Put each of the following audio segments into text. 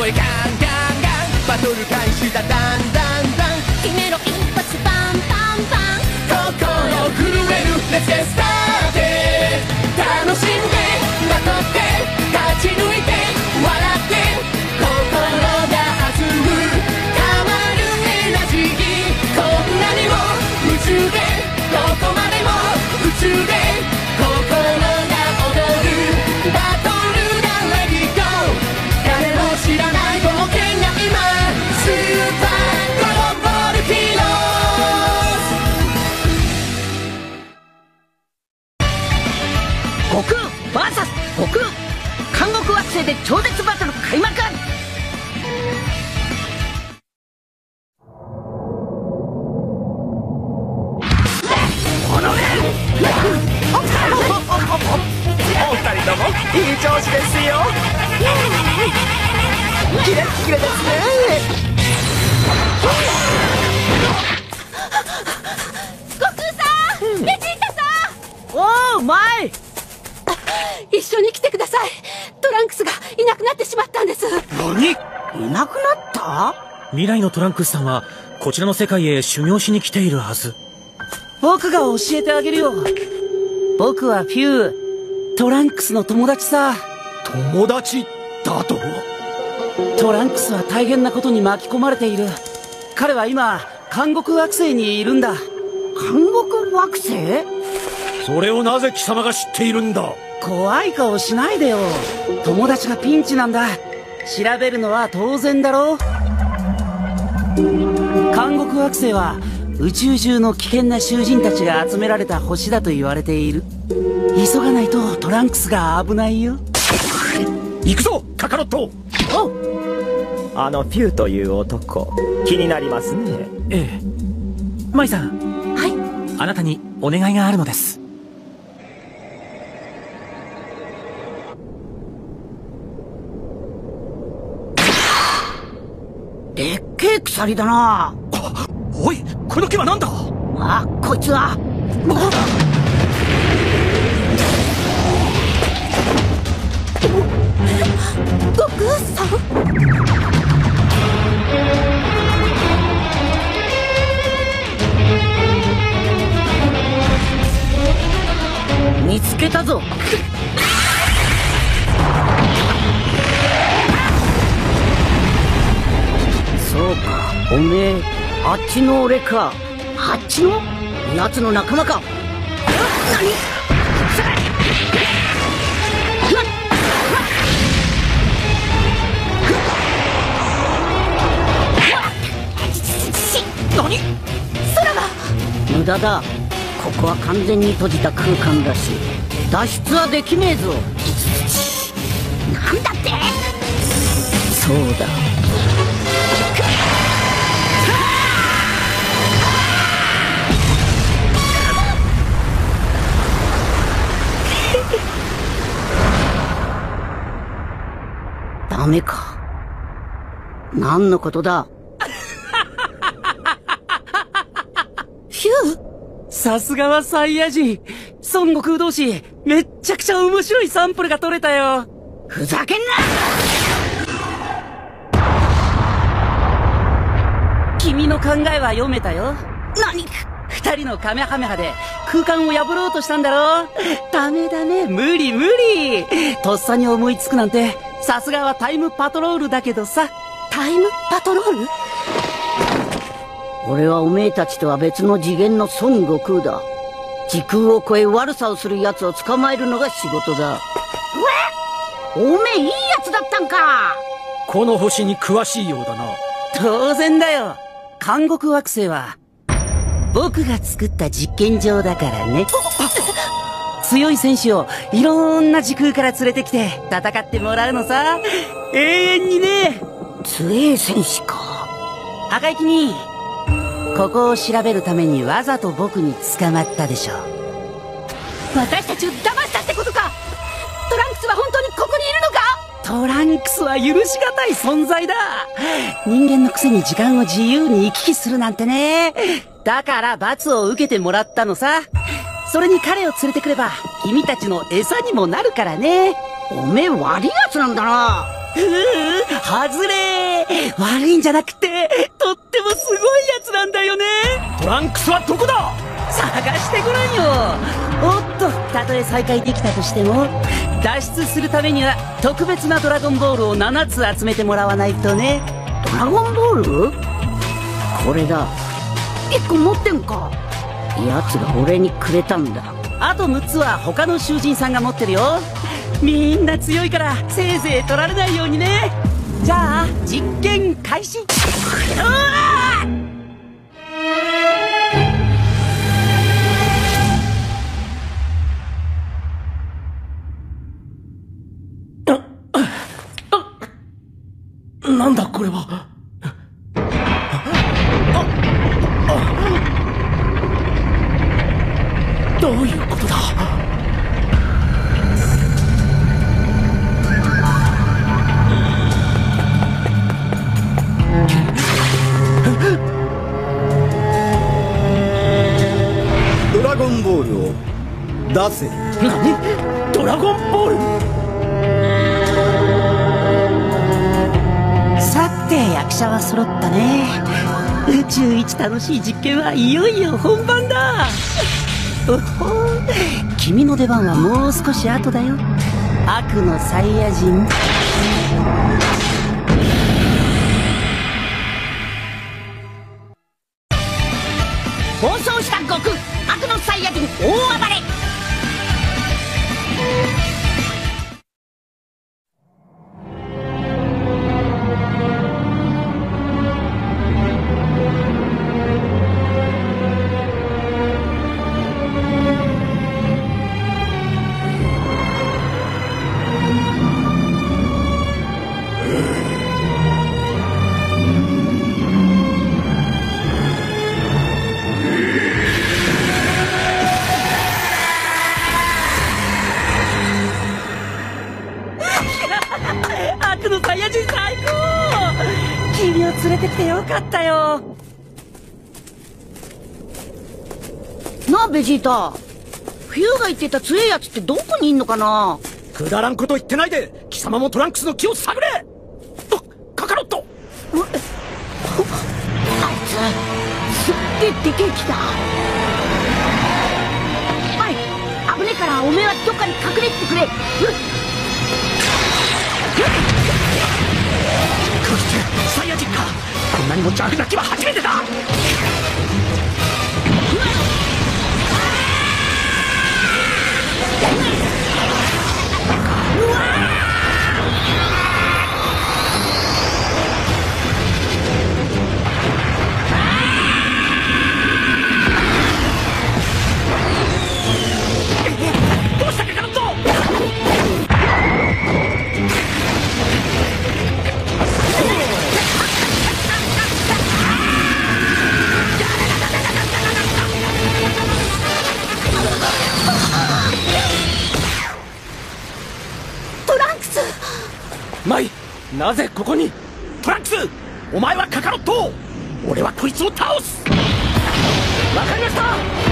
声ガンガンガン、バトル開始だ、ダンダンダン、 決めろ一発パンパンパン、 心震えるレッツゲットスターテッド、楽しんでバトって勝ち抜いて笑って心が弾む、変わるエナジー、こんなにも宇宙でどこまでも宇宙で心が踊るバトルだ、レディゴー、誰も知らない冒険が今スーパードラゴンボールヒーロー。悟空 VS 悟空、監獄惑星で超絶バトル開幕。 お二人ともいい調子ですよ。キレッキレですね。 悟空さん、ベジータさん、 おーマイ、 一緒に来てください。トランクスがいなくなってしまったんです。 何、いなくなった？ 未来のトランクスさんはこちらの世界へ修行しに来ているはず。 僕が教えてあげるよ。僕はフュー、トランクスの友達さ。 友達だと？ トランクスは大変なことに巻き込まれている。彼は今監獄惑星にいるんだ。監獄惑星？ それをなぜ貴様が知っているんだ？ 怖い顔しないでよ。友達がピンチなんだ。調べるのは当然だろう。監獄惑星は宇宙中の危険な囚人たちが集められた星だと言われている。急がないとトランクスが危ないよ。 行くぞカカロット。 お、 あのフューという男、気になりますね。 ええ、マイさん、 はい、 あなたにお願いがあるのです。 でっけえ鎖だな。 おい、この木は何だ？ あ、こいつは悟空さん、 見つけたぞ。そうか、おめえあっちの俺か。あっちの奴の仲間か。何？ 何？ 空が無駄だ。ここは完全に閉じた空間だし脱出はできねえぞ。なんだって？そうだ、ダメか。何のことだ？ ヒュー、 さすがはサイヤ人。孫悟空同士、めっちゃくちゃ面白いサンプルが取れたよ。ふざけんな！君の考えは読めたよ。何？二人のカメハメハで空間を破ろうとしたんだろ。ダメダメ、無理無理。とっさに思いつくなんて、さすがはタイムパトロールだけどさ。 タイムパトロール？ 俺はおめえたちとは別の次元の孫悟空だ。時空を超え悪さをする奴を捕まえるのが仕事だ。おめえいいやつだったんか。 この星に詳しいようだな。 当然だよ。監獄惑星は僕が作った実験場だからね。強い戦士をいろんな時空から連れてきて戦ってもらうのさ。永遠にね。強い戦士か。赤い君、ここを調べるためにわざと僕に捕まったでしょ。 私たちを騙したってことか。トランクスは本当にここにいるのか。 トランクスは許しがたい存在だ。人間のくせに時間を自由に行き来するなんてね。だから罰を受けてもらったのさ。それに彼を連れてくれば君たちの餌にもなるからね。おめえ悪いやつなんだな。 外れー。悪いんじゃなくて、とってもすごいやつなんだよね。 トランクスはどこだ？ 探してごらんよ。おっと、たとえ再会できたとしても、脱出するためには特別なドラゴンボールを7つ集めてもらわないとね。 ドラゴンボール？これだ。1個持ってんか。奴が俺にくれたんだ。 あと6つは他の囚人さんが持ってるよ。みんな強いからせいぜい取られないようにね。じゃあ実験開始。 なんだこれは。どういうことだ？ ドラゴンボールを出せ。 何？ドラゴンボール？ さて役者は揃ったね。宇宙一楽しい実験はいよいよ本番だ。おほー、君の出番はもう少し後だよ。悪のサイヤ人。 暴走した悟空、悪のサイヤ人大暴れ。 悪のサイヤ人最高。君を連れてきてよかったよ。 なあベジータ、フューが言ってた強いやつってどこにいんのかな。 くだらんこと言ってないで貴様もトランクスの気を探れ。カカロット。 あいつすっげえでけえ木だ。はい、危ねえからおめえはどっかに隠れててくれ。 こいつサイヤ人か。こんなにも邪悪な木は初めてだ。どうしたカカロット。マイ、なぜここに？トランクス、お前はカカロット、俺はこいつを倒す。わかりました。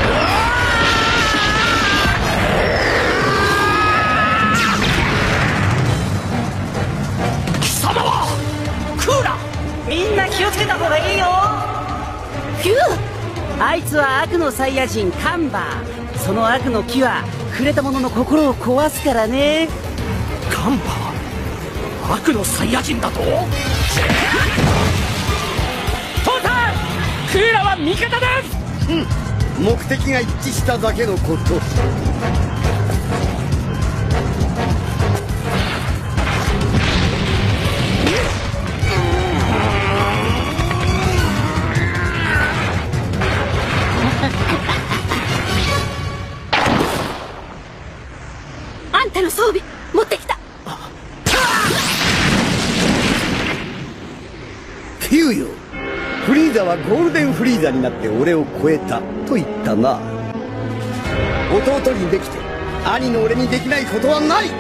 貴様はクーラ。 みんな気をつけた方がいいよ。 フュー、 あいつは悪のサイヤ人カンバー。その悪の木は触れた者の心を壊すからね。 カンバー、悪のサイヤ人だと？父さん、クーラは味方です。 うん、目的が一致しただけのこと。 あんたの装備持ってきた。 キューよ、フリーザはゴールデンフリーザになって俺を超えたと言ったな。弟にできて兄の俺にできないことはない。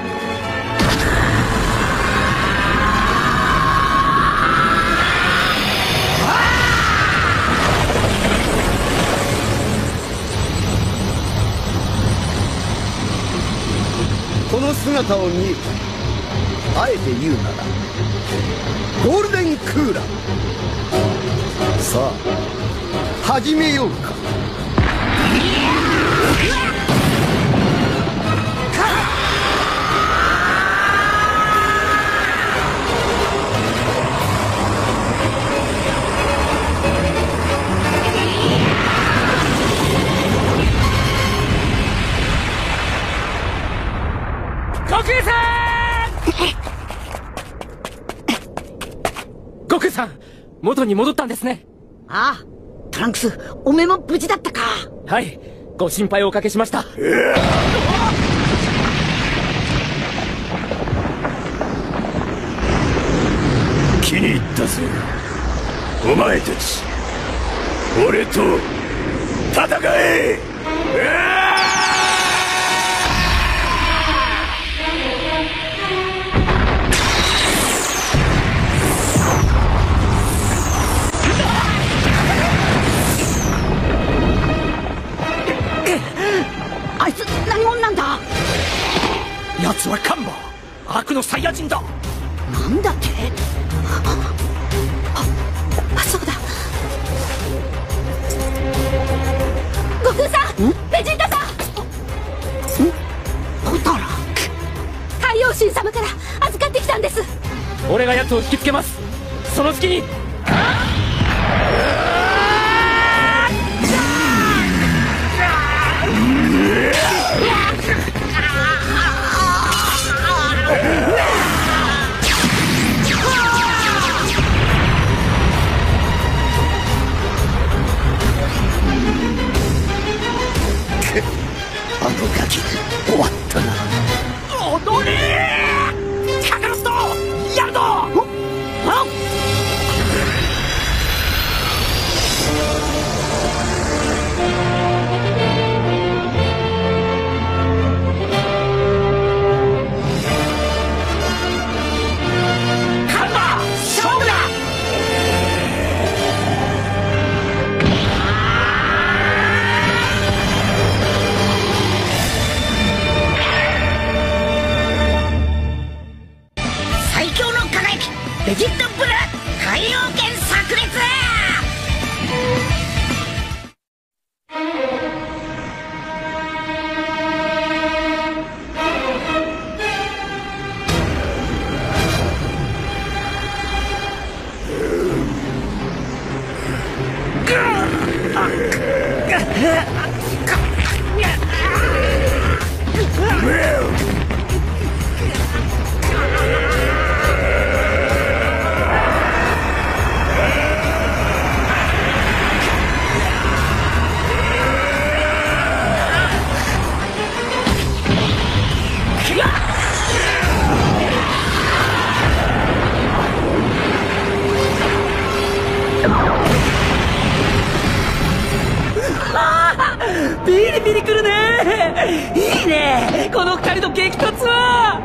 この姿を見る。あえて言うならクーラさあ始めようか。 悟空さん悟空さん、元に戻ったんですね。 ああ、トランクス、おめも無事だったか。 はい、ご心配をおかけしました。 気に入ったぜ、お前たち。俺と戦え。 あいつ何者なんだ。 奴はカンバ、悪のサイヤ人だ。 なんだって。そうだ。悟空さん、ベジータさん。ポタラ。太陽神様から預かってきたんです。 俺が奴を引きつけます。その隙に。 あのガキ終わったな。 踊れーカカロット、やるぞ。カンバ、勝負だ。 最強の輝き、ベジットブル太陽圏炸裂。 ビリビリくるね。いいね、この二人の激突は。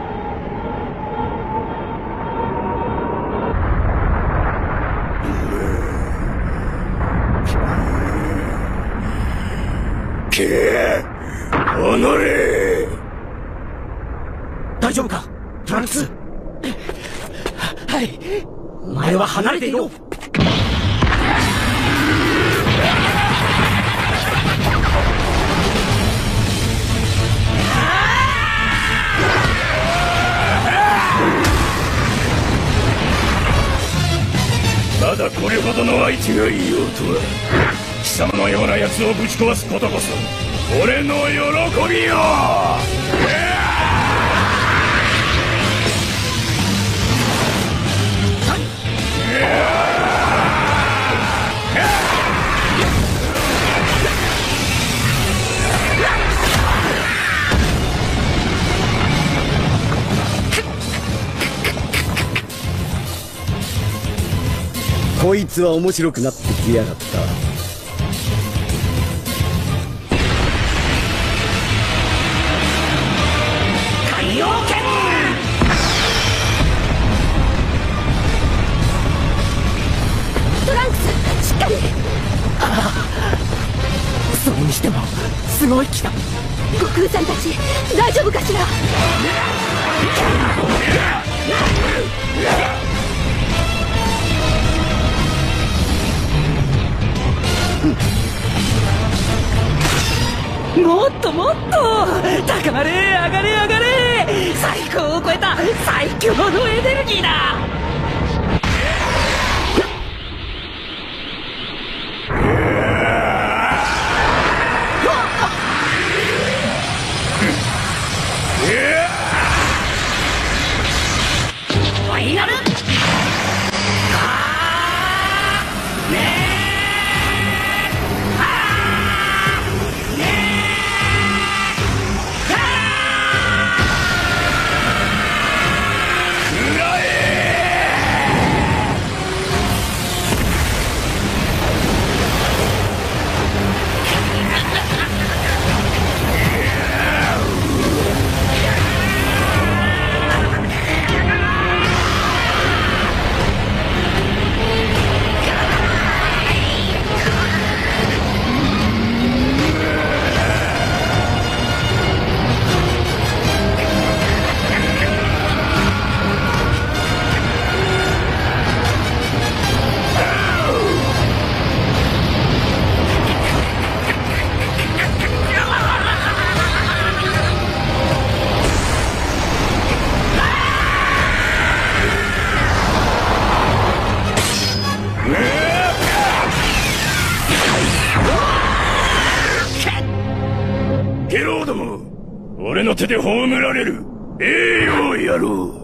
おのれ。 大丈夫かトランクス。はい、お前は離れていろ。 まだこれほどの相手がいようとは。貴様のような奴をぶち壊すことこそ俺の喜びよ。 こいつは面白くなってきやがった。 太陽圏。 トランクス、しっかり。 それにしてもすごい気だ。 悟空さんたち大丈夫かしら。 もっともっと高まれ、上がれ上がれ、最高を超えた最強のエネルギーだ。ファイナルゲローども、俺の手で葬られる栄養野郎。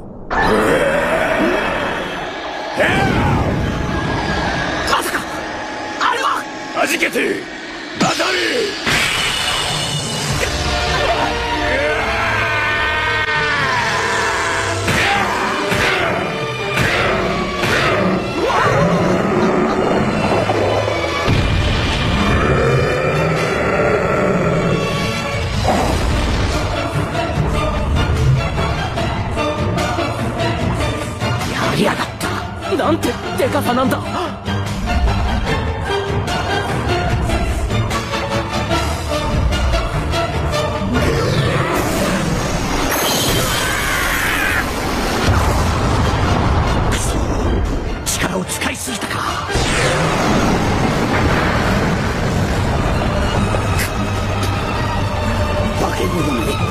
まさかあれは。 はじけて当たれ。 やりやがった。なんてデカさなんだ。力を使いすぎたか。化け物め。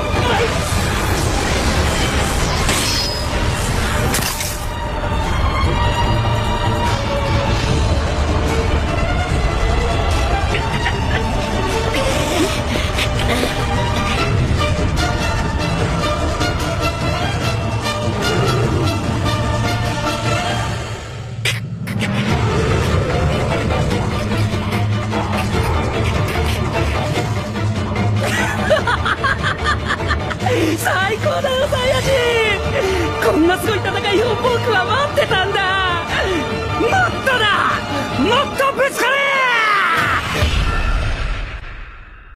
最高だよサイヤ人。こんなすごい戦いを僕は待ってたんだ。もっとだ、もっと。